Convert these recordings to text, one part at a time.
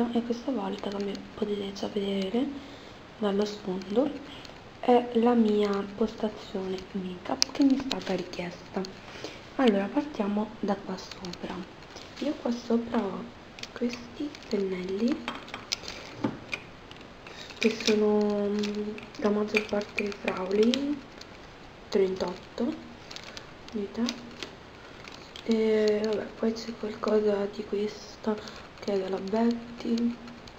Martina e questa volta, come potete già vedere dallo sfondo, è la mia postazione make up che mi è stata richiesta. Allora, partiamo da qua sopra. Io qua sopra ho questi pennelli che sono la maggior parte Fraulein 38, vedete? E vabbè, poi c'è qualcosa di questa che è della Betty,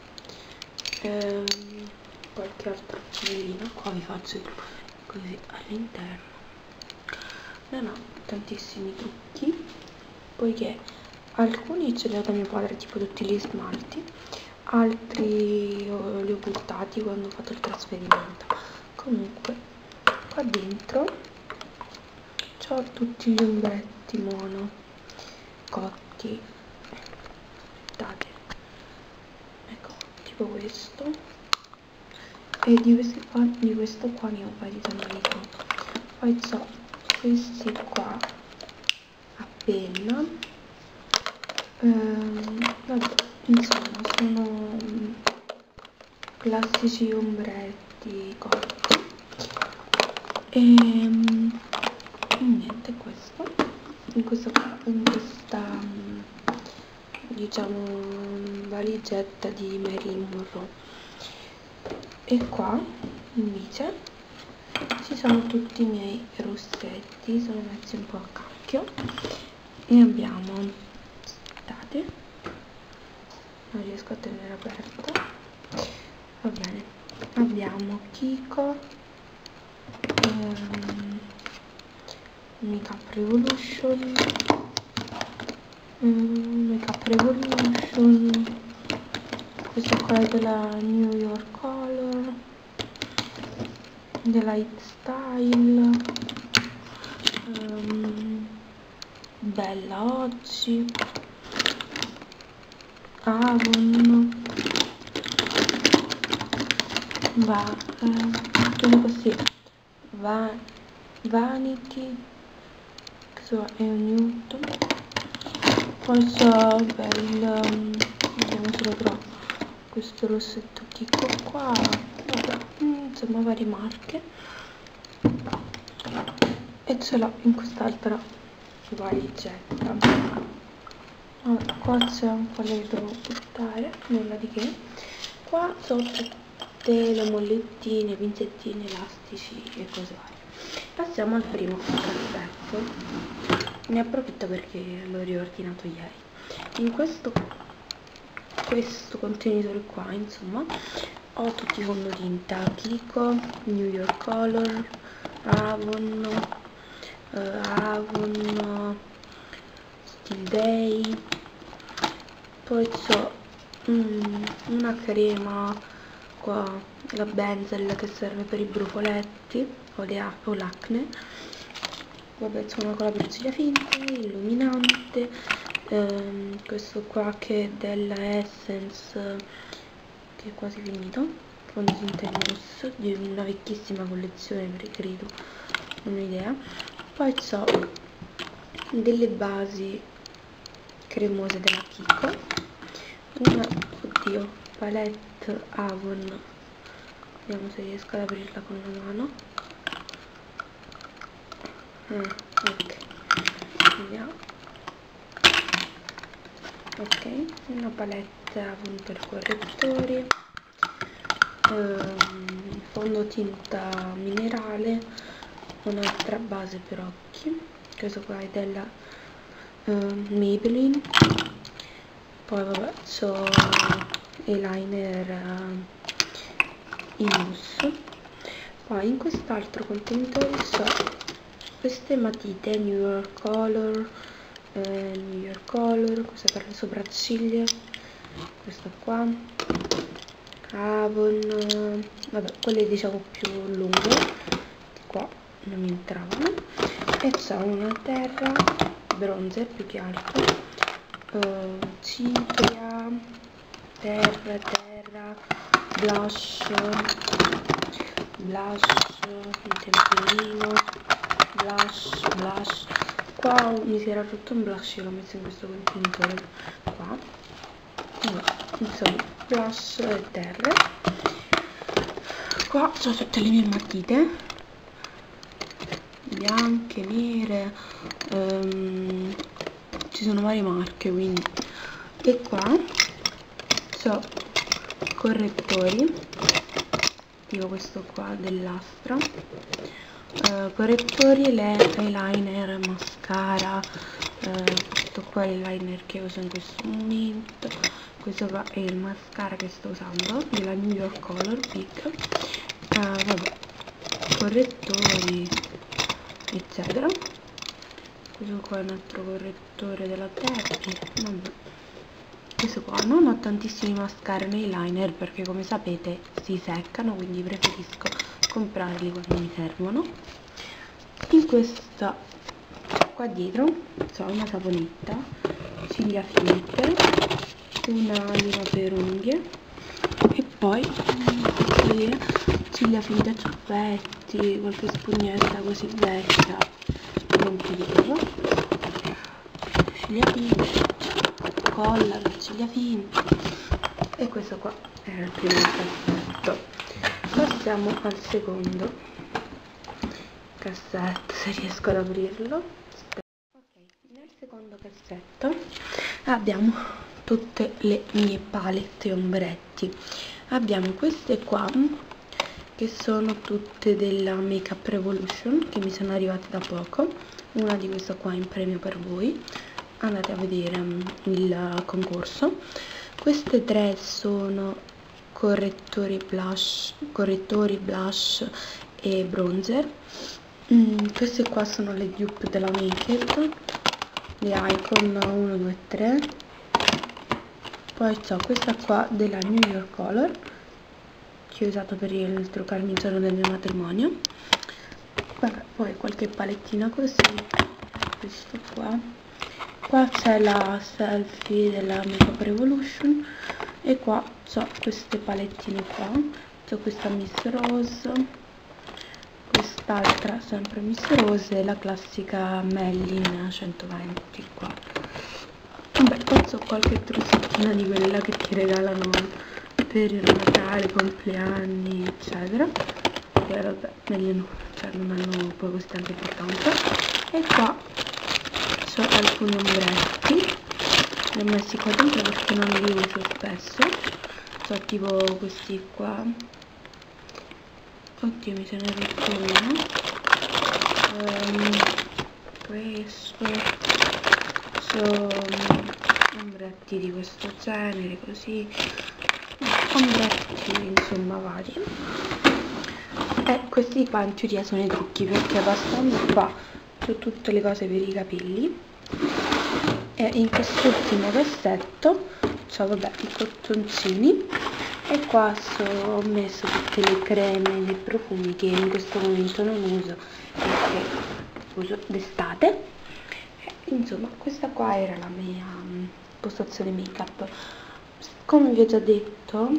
qualche altra pennellina. Qua vi faccio così all'interno. Non ho tantissimi trucchi, poiché alcuni ce li ho da mio padre, tipo tutti gli smalti, altri li ho buttati quando ho fatto il trasferimento. Comunque qua dentro ho tutti gli ombretti mono cotti, guardate, ecco, tipo questo, e di questo qua ne ho vari tamponati. Poi ho questi qua a penna, vabbè, insomma sono classici ombretti cotti e niente, questo in questa diciamo valigetta di Marilyn Monroe. E qua invece ci sono tutti i miei rossetti, sono messi un po' a cacchio, e abbiamo, aspettate, non riesco a tenere aperta, va bene, abbiamo Kiko, Makeup Revolution, questo qua è della New York Color, della Hit Style, Bella Oggi, Avon, così, Vanity, questo è un Newton, poi so vediamo se lo trovo, questo rossetto Kiko qua, vabbè, insomma varie marche, e ce l'ho in quest'altra valigetta. Allora, qua c'è un po' che devo buttare, nulla di che. Qua sono tutte le mollettine, pinzettine, elastici e cose varie. Passiamo al primo cassetto. Ne approfitto perché l'ho riordinato ieri. In questo contenitore qua, insomma, ho tutti i fondotinta Kiko, New York Color, Avon, Still Day, poi ho una crema qua, la Benzel, che serve per i brufoletti o l'acne, vabbè, c'è una colaboraciglia finta, illuminante, questo qua che è della Essence, che è quasi finito, fondotinta mousse di una vecchissima collezione, credo, non ho idea. Poi ho delle basi cremose della Kiko, una, oddio, palette Avon, vediamo se riesco ad aprirla con la mano, ok, vediamo, ok, una palette Avon per correttori, fondotinta minerale, un'altra base per occhi, questo qua è della Maybelline, poi vabbè c'ho eyeliner in mousse. Poi in quest'altro contenitore ho queste matite New York Color, questa per le sopracciglia, questa qua Avon, vabbè, quelle diciamo più lunghe, che qua non mi entravano, e c'è una terra bronzer più che altro, cipria, terra, blush, il temperino, blush, qua mi si era rotto un blush e l'ho messo in questo contenitore qua, insomma, blush e terre. Qua ho tutte le mie matite bianche, nere, ci sono varie marche, quindi. E qua ho correttori tipo questo qua dell'Astra, correttori, eyeliner, mascara, questo qua è l'eyeliner che uso in questo momento, questo qua è il mascara che sto usando della New York Color Peak, vabbè, correttori eccetera. Questo qua è un altro correttore della Debbie, vabbè. Questo qua, non ho tantissimi mascara nei eyeliner perché come sapete si seccano, quindi preferisco comprarli quando mi servono. In questa qua dietro ho una saponetta, ciglia finte, una lima per unghie e poi ciglia finte a ciuffetti, qualche spugnetta così vecchia, non ti dico, ciglia finte, colla per ciglia finte. E questo qua era il primo cassetto. Passiamo al secondo cassetto, se riesco ad aprirlo. Ok, nel secondo cassetto abbiamo tutte le mie palette e ombretti. Abbiamo queste qua che sono tutte della Makeup Revolution, che mi sono arrivate da poco. Una di queste qua in premio per voi, andate a vedere il concorso. Queste tre sono correttori blush e bronzer. Queste qua sono le dupe della Naked, le Icon 1, 2, 3. Poi ho questa qua della New York Color che ho usato per il truccarmi il giorno del mio matrimonio. Vabbè, poi qualche palettina così, questo qua c'è la selfie della Makeup Revolution e qua ho queste palettine qua, c'ho questa Miss Rose, quest'altra sempre Miss Rose e la classica Mellin 120 qua. Vabbè, poi ho qualche trucchettina di quella che ti regalano per il Natale, compleanni eccetera, che vabbè, meglio no, cioè non hanno poi così tanta importanza. E qua ho alcuni ombretti, li ho messi qua dentro perché non li uso spesso. Ho tipo questi qua, oddio mi se ne è rotto uno, questo, ombretti di questo genere, così, ombretti insomma vari. E questi qua in teoria sono i trucchi, perché passando qua ho tutte le cose per i capelli. E in quest'ultimo cassetto c'ho vabbè i cottoncini e qua ho messo tutte le creme e i profumi che in questo momento non uso perché uso d'estate. Insomma, questa qua era la mia postazione make up. Come vi ho già detto,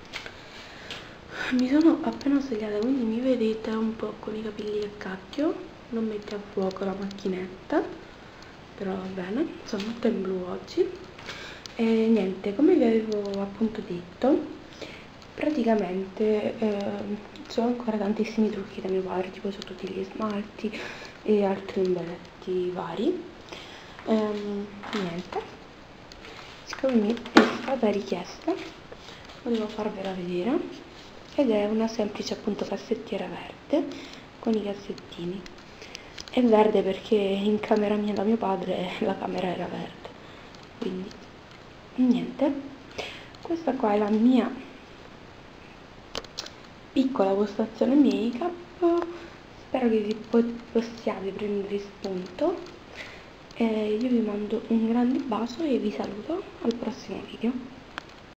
mi sono appena svegliata, quindi mi vedete un po' con i capelli a cacchio, non mette a fuoco la macchinetta, però va bene, sono tutta in blu oggi. E niente, come vi avevo appunto detto, praticamente ho ancora tantissimi trucchi da mio padre, tipo su tutti gli smalti e altri ombretti vari. Niente, siccome mi è stata richiesta volevo farvela vedere, ed è una semplice appunto cassettiera verde con i cassettini. È verde perché in camera mia da mio padre la camera era verde, quindi niente. Questa qua è la mia piccola postazione make up, spero che possiate prendere spunto. Io vi mando un grande bacio e vi saluto al prossimo video.